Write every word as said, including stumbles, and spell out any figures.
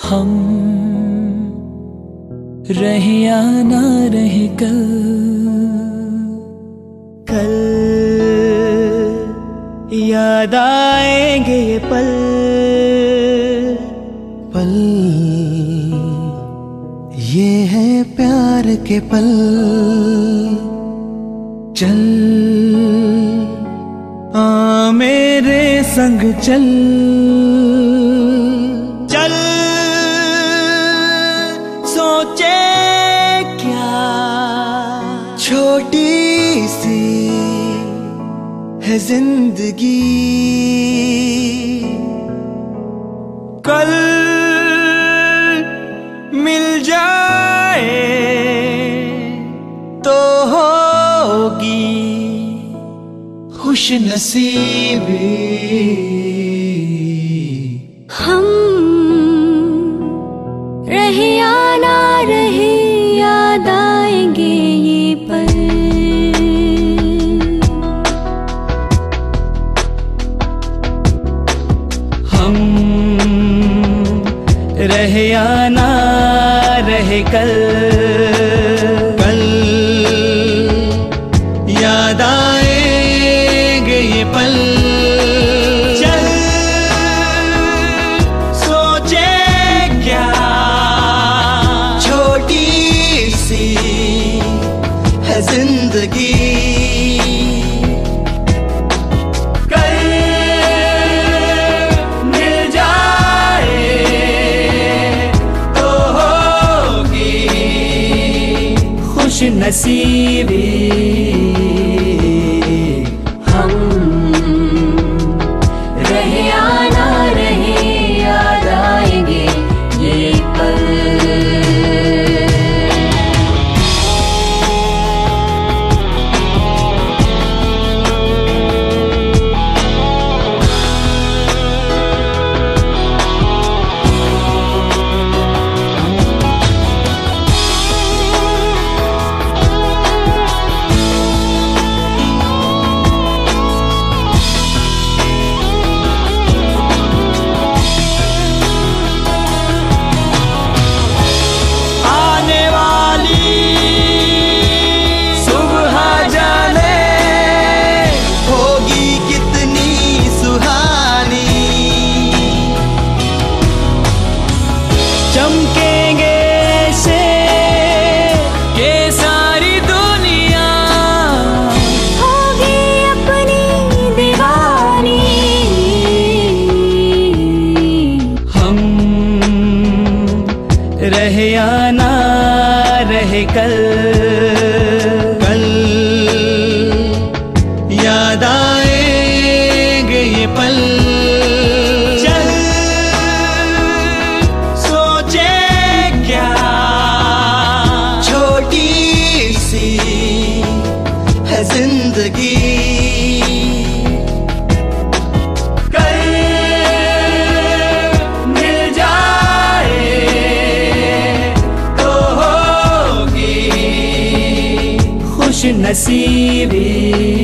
हम रहे या ना रहे कल, कल याद आएंगे ये पल, पल ये है प्यार के पल। चल आ मेरे संग चल, चल सोचे क्या छोटी सी है जिंदगी, कल मिल जाए तो होगी खुश नसीबी। हम रहे या ना रहे याद आएंगे ये पल, हम रहे या ना रहे कल, कल याद आएंगे ये पल। चल सोचे क्या छोटी सी है जिंदगी, कल मिल जाए तो होगी खुश नसीबी। हम रहे या ना रहे याद आएंगे ये पल। आने वाली सुबह जाने होगी कितनी सुहानी, चमकेंगे से ये सारी दुनिया, होगी अपनी दीवानी। हम रहे या ना रहे कल, कल याद आएंगे ये पल। चल सोचे क्या छोटी सी है जिंदगी, कल मिल जाए तो होगी खुश नसीबी।